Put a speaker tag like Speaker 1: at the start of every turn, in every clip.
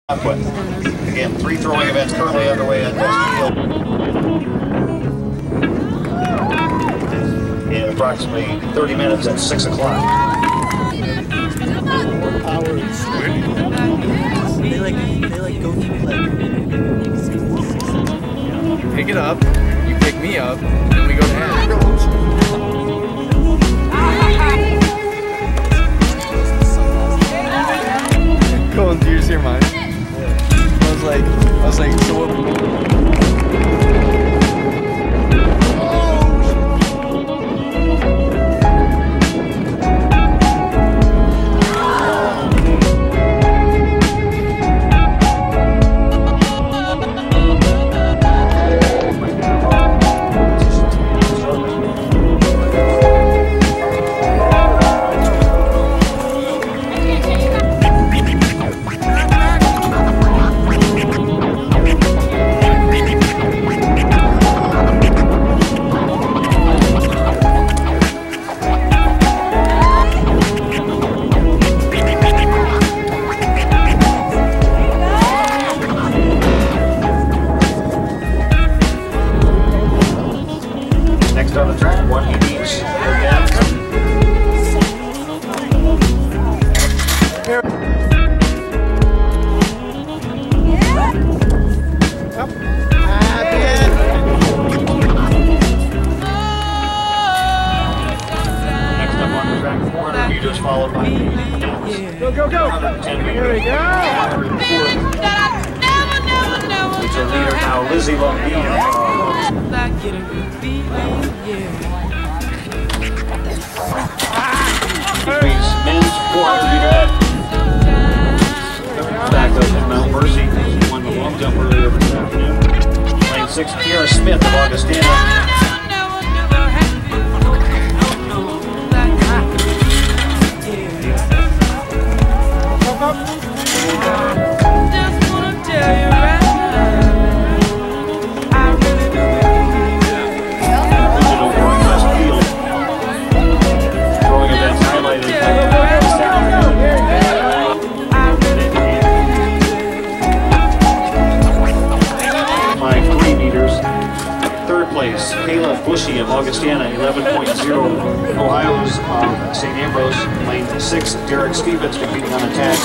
Speaker 1: Again, 3 throwing events currently underway at Westfield. In approximately 30 minutes at 6 o'clock.
Speaker 2: They like go through like.
Speaker 3: You pick it up, you pick me up, and we go to end. Colin, do you just hear mine? I was like, so what?
Speaker 1: Next on the track, 1 each. Next up on the track, 400 meters followed by
Speaker 3: Go, go, go!
Speaker 1: 110 meters.
Speaker 3: Here we go!
Speaker 1: Which are leader now, Lizzie Lombino. Men's 400 meter. Back up in Mount Mercy. Won the long jump earlier this afternoon. Lane 6, Kiara Smith of Augustana. Kayla Bushy of Augustana, 11.0. Ohio's St. Ambrose, lane 6. Derek Stevens competing on the tag.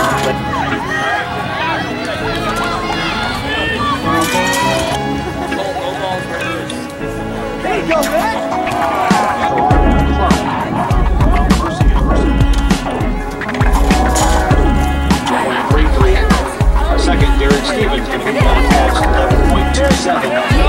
Speaker 3: There you go, man!
Speaker 1: Second, Derek Stevens competing on the tag, 11.27.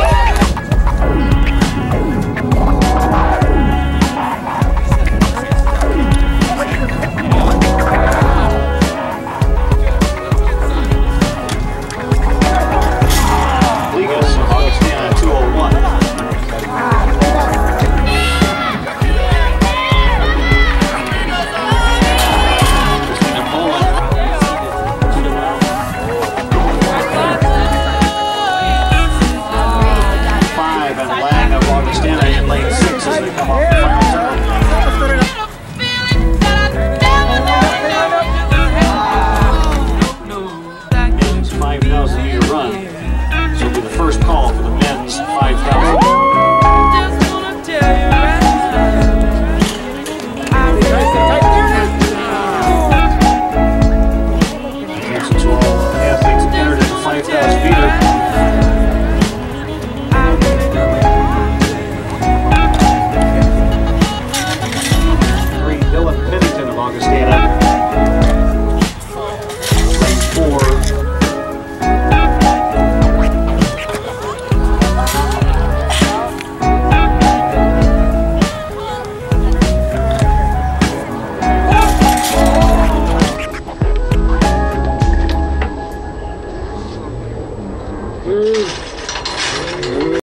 Speaker 1: Feet.